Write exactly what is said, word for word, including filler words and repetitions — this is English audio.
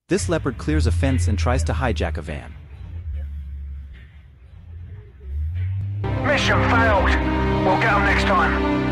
This Leopard clears a fence and tries to hijack a van. Mission failed. We'll get them next time.